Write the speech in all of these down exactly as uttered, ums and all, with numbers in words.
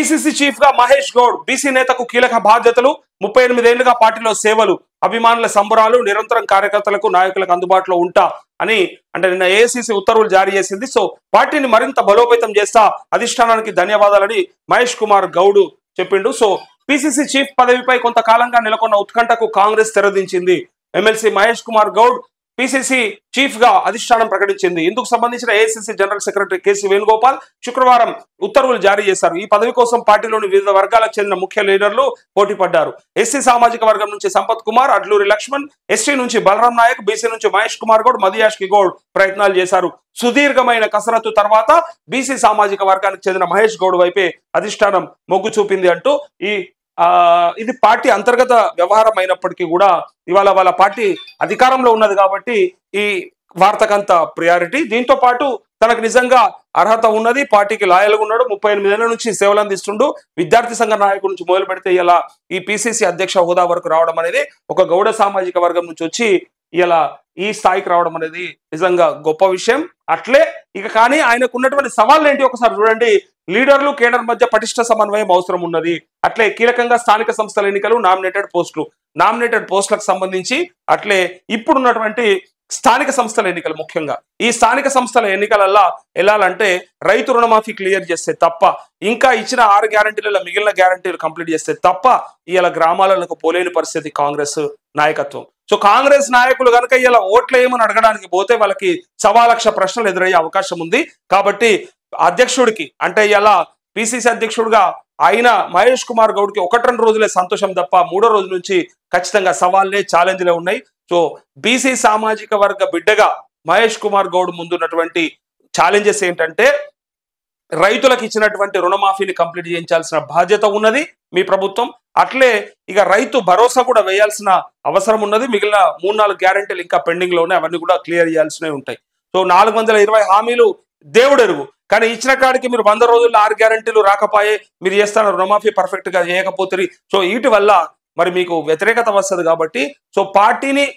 PCC chief గా Mahesh Goud BC నేతకు కీలక బాధ్యతలు ముప్పై ఎనిమిది ఏళ్లుగా పార్టీలో సేవలు అభిమానుల సంబరాలు నిరంతరం కార్యకర్తలకు నాయకులకు అందుబాటులో ఉంటా అని అంటే నిన్న ఏఐసిసి ఉత్తర్వులు జారీ చేసింది. సో పార్టీని మరింత బలోపేతం చేస్తా అధిష్టానానికి ధన్యవాదాలని మహేష్ కుమార్ గౌడ్ చెప్పిండు. సో పిసిసి చీఫ్ పదవిపై కొంతకాలంగా నెలకొన్న ఉత్కంఠకు కాంగ్రెస్ తెరదించింది. MLC Mahesh Kumar Goud PCC chief గా అధిష్టానం ప్రకటించింది. ఇందుకు సంబంధించిన AICC general secretary KC Venugopal శుక్రవారం ఉత్తర్వులు జారీ చేశారు. ఈ పదవి కోసం పార్టీలోని వివిధ వర్గాలకు చెందిన ముఖ్య లీడర్లు పోటీ పడ్డారు. ఎస్సీ సామాజిక వర్గం నుంచి సంపత్ కుమార్, అడ్లూరి లక్ష్మణ్, ఎస్టీ నుంచి బలరాం నాయక్, బీసీ నుంచి మహేష్ కుమార్ గౌడ్, మదియాష్కి గౌడ్ ప్రయత్నాలు చేశారు. సుదీర్ఘమైన కసరత్తు తర్వాత బీసీ సామాజిక వర్గానికి చెందిన మహేష్ గౌడ్ వైపే అధిష్టానం మొగ్గు చూపింది అంటూ ఈ ఆ ఇది పార్టీ అంతర్గత వ్యవహారం అయినప్పటికీ కూడా ఇవాళ వాళ్ళ పార్టీ అధికారంలో ఉన్నది కాబట్టి ఈ వార్తకంత ప్రియారిటీ. దీంతో పాటు తనకు నిజంగా అర్హత ఉన్నది, పార్టీకి లాయల్గా ఉన్నాడు, ముప్పై ఎనిమిది ఏళ్ల నుంచి సేవలు అందిస్తుండు, విద్యార్థి సంఘ నాయకుడి నుంచి మొదలు పెడితే ఇలా ఈ పిసిసి అధ్యక్ష హోదా వరకు రావడం అనేది ఒక గౌడ సామాజిక వర్గం నుంచి వచ్చి ఇలా ఈ స్థాయికి రావడం అనేది నిజంగా గొప్ప విషయం. అట్లే ఇక కానీ ఆయనకు ఉన్నటువంటి సవాళ్ళు ఏంటి ఒకసారి చూడండి. లీడర్లు కేడర్ మధ్య పటిష్ట సమన్వయం అవసరం ఉన్నది. అట్లే కీలకంగా స్థానిక సంస్థల ఎన్నికలు, నామినేటెడ్ పోస్టులు నామినేటెడ్ పోస్టులకు సంబంధించి అట్లే ఇప్పుడున్నటువంటి స్థానిక సంస్థల ఎన్నికలు ముఖ్యంగా ఈ స్థానిక సంస్థల ఎన్నికలల్లా వెళ్ళాలంటే రైతు రుణమాఫీ క్లియర్ చేస్తే తప్ప, ఇంకా ఇచ్చిన ఆరు గ్యారంటీలలో మిగిలిన గ్యారంటీలు కంప్లీట్ చేస్తే తప్ప ఇలా గ్రామాలకు పోలేని పరిస్థితి కాంగ్రెస్ నాయకత్వం. సో కాంగ్రెస్ నాయకులు కనుక ఇలా ఓట్లు ఏమని అడగడానికి పోతే వాళ్ళకి సవా లక్ష ప్రశ్నలు ఎదురయ్యే అవకాశం ఉంది. కాబట్టి అధ్యక్షుడికి అంటే ఇలా పిసిసి అధ్యక్షుడిగా ఆయన మహేష్ కుమార్ గౌడ్కి ఒకటి రెండు రోజులే సంతోషం తప్ప మూడో రోజు నుంచి ఖచ్చితంగా సవాళ్ళే ఛాలెంజ్లే ఉన్నాయి. సో బీసీ సామాజిక వర్గ బిడ్డగా మహేష్ కుమార్ గౌడ్ ముందున్నటువంటి ఛాలెంజెస్ ఏంటంటే రైతులకు ఇచ్చినటువంటి రుణమాఫీని కంప్లీట్ చేయించాల్సిన బాధ్యత ఉన్నది మీ ప్రభుత్వం. అట్లే ఇక రైతు భరోసా కూడా వేయాల్సిన అవసరం ఉన్నది. మిగిలిన మూడు నాలుగు గ్యారెంటీలు ఇంకా పెండింగ్ లో ఉన్నాయి, అవన్నీ కూడా క్లియర్ చేయాల్సినవి ఉంటాయి. సో నాలుగు వందల ఇరవై హామీలు దేవుడెరుగు, కానీ ఇచ్చిన కాడికి మీరు వంద రోజుల్లో ఆరు గ్యారెంటీలు రాకపోయే మీరు చేస్తాను రుణమాఫీ పర్ఫెక్ట్ గా చేయకపోతే సో వీటి వల్ల మరి మీకు వ్యతిరేకత వస్తుంది. కాబట్టి సో పార్టీని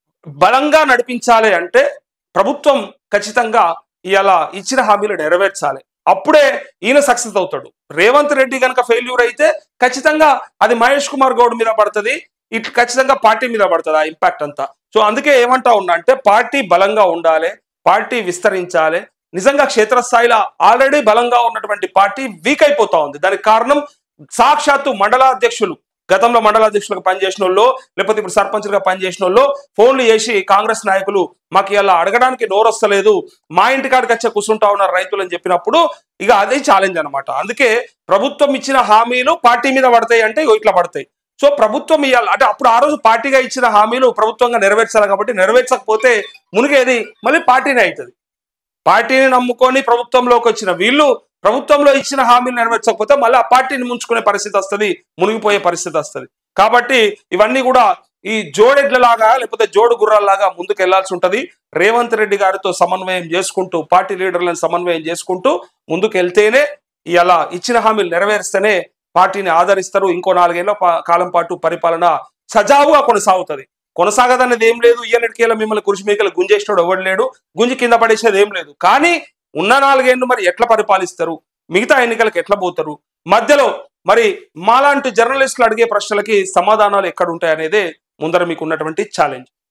బలంగా నడిపించాలి అంటే ప్రభుత్వం ఖచ్చితంగా ఇలా ఇచ్చిన హామీలు నెరవేర్చాలి. అప్పుడే ఈయన సక్సెస్ అవుతాడు. రేవంత్ రెడ్డి కనుక ఫెయిల్యూర్ అయితే ఖచ్చితంగా అది మహేష్ కుమార్ గౌడ్ మీద పడుతుంది, ఇటు ఖచ్చితంగా పార్టీ మీద పడుతుంది ఆ ఇంపాక్ట్ అంతా. సో అందుకే ఏమంటా ఉన్నా అంటే పార్టీ బలంగా ఉండాలి, పార్టీ విస్తరించాలి. నిజంగా క్షేత్రస్థాయిలో ఆల్రెడీ బలంగా ఉన్నటువంటి పార్టీ వీక్ అయిపోతా ఉంది. దానికి కారణం సాక్షాత్తు మండలాధ్యక్షులు, గతంలో మండలాధ్యక్షులుగా పనిచేసిన వాళ్ళు లేకపోతే ఇప్పుడు సర్పంచులుగా పనిచేసిన వాళ్ళు ఫోన్లు చేసి కాంగ్రెస్ నాయకులు మాకు ఇలా అడగడానికి నోరొస్తలేదు, మా ఇంటికాడికి వచ్చే కూర్చుంటా ఉన్నారు రైతులు అని చెప్పినప్పుడు ఇక అదే ఛాలెంజ్ అనమాట. అందుకే ప్రభుత్వం ఇచ్చిన హామీలు పార్టీ మీద పడతాయి అంటే ఇట్లా పడతాయి. సో ప్రభుత్వం ఇవ్వాలి అంటే అప్పుడు ఆ రోజు పార్టీగా ఇచ్చిన హామీలు ప్రభుత్వంగా నెరవేర్చాలి. కాబట్టి నెరవేర్చకపోతే మునిగేది మళ్ళీ పార్టీనే అవుతుంది. పార్టీని నమ్ముకొని ప్రభుత్వంలోకి వచ్చిన వీళ్ళు ప్రభుత్వంలో ఇచ్చిన హామీలు నెరవేర్చకపోతే మళ్ళీ ఆ పార్టీని ముంచుకునే పరిస్థితి వస్తుంది, మునిగిపోయే పరిస్థితి వస్తుంది. కాబట్టి ఇవన్నీ కూడా ఈ జోడెడ్లలాగా లేకపోతే జోడు గుర్రాల్లాగా ముందుకు వెళ్లాల్సి ఉంటుంది. రేవంత్ రెడ్డి గారితో సమన్వయం చేసుకుంటూ పార్టీ లీడర్లను సమన్వయం చేసుకుంటూ ముందుకు వెళ్తేనే ఇలా ఇచ్చిన హామీలు నెరవేరిస్తేనే పార్టీని ఆదరిస్తారు. ఇంకో నాలుగేళ్ల కాలం పాటు పరిపాలన సజావుగా కొనసాగుతుంది. కొనసాగదనేది ఏం లేదు. ఇయ్యనటికేలా మిమ్మల్ని కురిసి మీకలు గుంజేసినోడు ఎవడు లేడు, గుంజి కింద పడేసేది ఏం లేదు. కానీ ఉన్న నాలుగేళ్లు మరి ఎట్లా పరిపాలిస్తారు, మిగతా ఎన్నికలకు ఎట్లా పోతారు, మధ్యలో మరి మాలాంటి జర్నలిస్టులు అడిగే ప్రశ్నలకి సమాధానాలు ఎక్కడ ఉంటాయి అనేదే ముందర మీకు ఉన్నటువంటి ఛాలెంజ్.